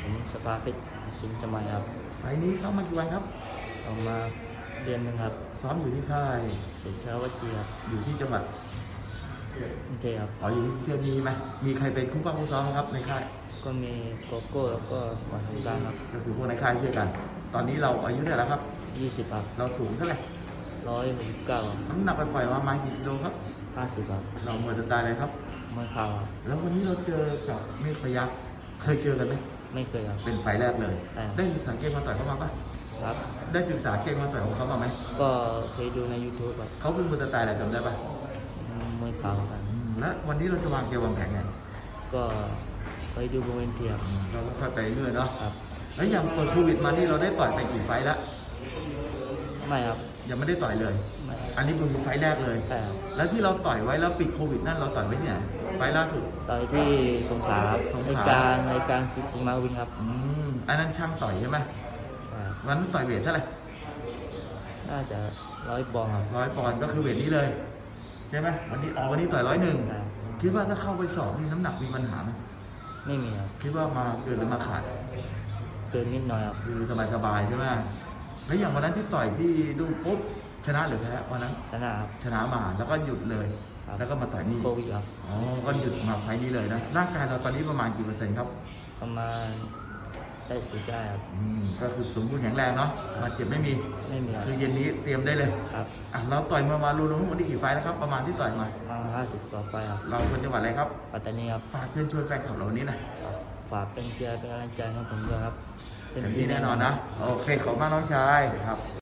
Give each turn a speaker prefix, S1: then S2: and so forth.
S1: ผมสภาเพชรสิงห์สมัยครับ
S2: ไฟล์นี้ซ้อมมากี่วันครับ
S1: ออกมาเดือนหนึ่งครับ
S2: ซ้อมอยู่ที่ค่าย
S1: เสร็จเช้าวัดเจีครับ
S2: อยู่ที่จังหวัด
S1: กรุงเทพครับ
S2: อ๋ออยู่ที่เทียมีไหมมีใครเป็นคู่ป้องคู่ซ้อมครับในค่าย
S1: ก็มีโกโก้แล้วก็หวานสงกรานต์ครับ
S2: ก็คือพวกในค่ายช่วยกันตอนนี้เราอายุเท่าไหร่แล้วครับ
S1: 20ครับ
S2: เราสูงเท่าไหร่
S1: 169
S2: น้ำหนักปล่อยๆประมาณกี่กิโลครับ
S1: 50ครับ
S2: เราเมื่อจะตายเลยครับ
S1: มวยเข่าครับ
S2: แล้ววันนี้เราเจอกับเมฆพยัคฆ์เคยเจอกันไหม
S1: ไม่เคยครับ
S2: เป็นไฟล์แรกเลยได้ศึกษาเกมมาต่อยเขามาปะ
S1: ครับ
S2: ได้ศึกษาเกมมาต่อยของเขามาไหม
S1: ก็เคยดูใน YouTube ครับ
S2: เขาเป็นมือตายอะไรจำได้ปะ
S1: มวยเข่ากัน
S2: แล้ววันนี้เราจะวางเกมวางแผนไง
S1: ก็ไปดูบนเวทีครับ
S2: เราก็ค่อยไปเรื่อยเนาะ
S1: ครับ
S2: แล้วอย่างเปิดโควิดมานี่เราได้ต่อยไปกี่ไฟล์แล้ว
S1: ไม่ครับ
S2: ยังไม่ได้ต่อยเลยอันนี้เป็นไฟล์แรกเลย
S1: ใช่ครับ
S2: แล้วที่เราต่อยไว้แล้วปิดโควิดนั่นเราต่อยไว้ที่ไหนไฟล์ล่าสุด
S1: ต่อยที่สงขลาครับในการสิงห์มาวินครับ
S2: อันนั้นช่างต่อยใช่ไหมวันนั้นต่อยเวทเท่าไหร่
S1: น่าจะ100 ปอนด์ครับ
S2: 100 ปอนด์ก็คือเวทนี้เลยใช่ไหมวันนี้ต่อย101คิดว่าถ้าเข้าไปสอบนี่น้ำหนักมีปัญหาไหม
S1: ไม่มีครับ
S2: คิดว่ามาเกินหรือมาขาด
S1: เกินนิดหน่อยครับ
S2: คือสบายใช่ไหมแล้วอย่างวันนั้นที่ต่อยที่ดูปุ๊บชนะหรือแพ้วันนั้น
S1: ชนะครับ
S2: ชนะมาแล้วก็หยุดเลยแล้วก็มาต่อยนี่
S1: โควิดครับ
S2: อ๋อก็หยุดมาไฟนี้เลยนะร่างกายเราตอนนี้ประมาณกี่เปอร์เซ็นต์ครับ
S1: ประมาณได้10ได้ครับ
S2: ก็คือสมบูรณ์แข็งแรงเนาะมาเจ็บไม่มีคือเย็นนี้เตรียมได้เลย
S1: ครับ
S2: เราต่อยมารวมๆวันนี้กี่ไฟแล้วครับประมาณที่ต่อยมา
S1: 50 กว่าไฟครับ
S2: เราคนจังหวัดอะไรครับ
S1: ปัตตานีครับ
S2: ฝากเชิญชวนแฟนคลับเราวันนี้นะ
S1: ฝากเป็นเชียร์เป็นกำลังใจให้ผมด้วยครับ
S2: เต็มที่แน่นอนนะโอเคขอบคุณมากน้องชายครับ